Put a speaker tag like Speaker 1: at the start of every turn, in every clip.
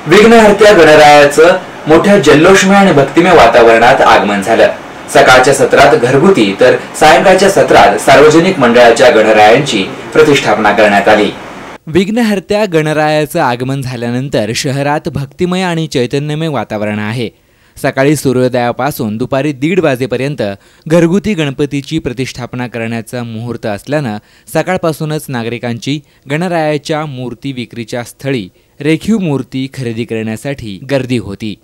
Speaker 1: विघ्नहर्त्या गणरायाचं मोठ्या जल्लोषमय आणि भक्तिमय वातावरणात आगमन झालं। सकाळच्या सत्रात घरगुती तर सायंकाळच्या सत्रात सार्वजनिक मंडळाच्या गणरायांची प्रतिष्ठापना करण्यात आली। विघ्नहर्त्या गणरायाचं आगमन झाल्यानंतर शहरात भक्तिमय आणि चैतन्यमय वातावरण आहे। सकाळी सूर्योदयापासून दुपारी 1:30 वाजेपर्यंत घरगुती गणपतीची प्रतिष्ठापना करण्याचा मुहूर्त असल्यानं सकाळपासूनच नागरिकांची गणरायाच्या मूर्ती विक्रीच्या स्थळी रेखीव मूर्ती खरेदी करण्यासाठी गर्दी होती।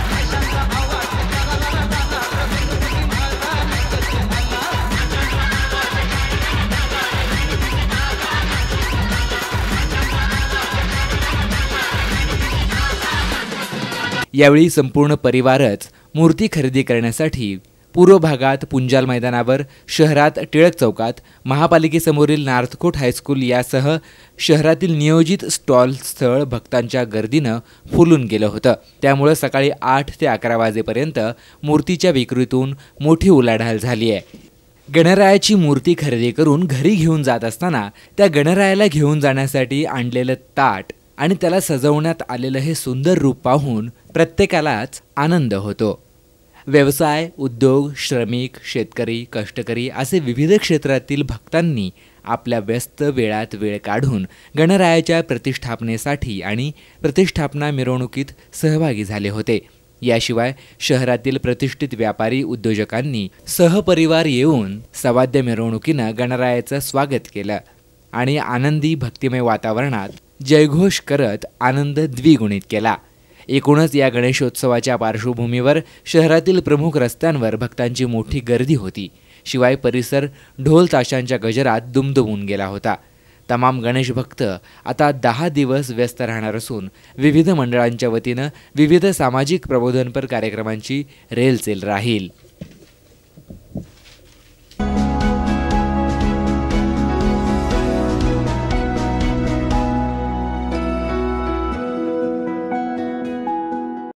Speaker 1: यावेळी संपूर्ण परिवारच मूर्ती खरेदी करण्यासाठी पूर्व भागात पुंजाल मैदानावर, शहरात टिळक चौकात, महापालिकेसमोरील नार्थकोट हायस्कूल यासह शहरातील नियोजित स्टॉल स्थळ भक्तांच्या गर्दीनं फुलून गेलं होतं। त्यामुळे सकाळी 8 ते 11 वाजेपर्यंत मूर्तीच्या विक्रीतून मोठी उलाढाल झाली आहे। गणरायाची मूर्ती खरेदी करून घरी घेऊन जात असताना त्या गणरायाला घेऊन जाण्यासाठी आणलेलं ताट आणि त्याला सजवण्यात आलेलं हे सुंदर रूप पाहून प्रत्येकालाच आनंद होतो। व्यवसाय, उद्योग, श्रमिक, शेतकरी, कष्टकरी असे विविध क्षेत्रातील भक्तांनी आपल्या व्यस्त वेळात वेळ काढून गणरायाच्या प्रतिष्ठापनेसाठी आणि प्रतिष्ठापना मिरवणुकीत सहभागी झाले होते। याशिवाय शहरातील प्रतिष्ठित व्यापारी उद्योजकांनी सहपरिवार येऊन सवाद्य मिरवणुकीनं गणरायाचं स्वागत केलं आणि आनंदी भक्तिमय वातावरणात जयघोष करत आनंद द्विगुणित केला। एकूणच या गणेशोत्सवाच्या पार्श्वभूमीवर शहरातील प्रमुख रस्त्यांवर भक्तांची मोठी गर्दी होती। शिवाय परिसर ढोल ताशांच्या गजरात दुमदुमून गेला होता। तमाम गणेश भक्त आता 10 दिवस व्यस्त राहणार असून विविध मंडळांच्या वतीनं विविध सामाजिक प्रबोधनपर कार्यक्रमांची रेलचेल राहील।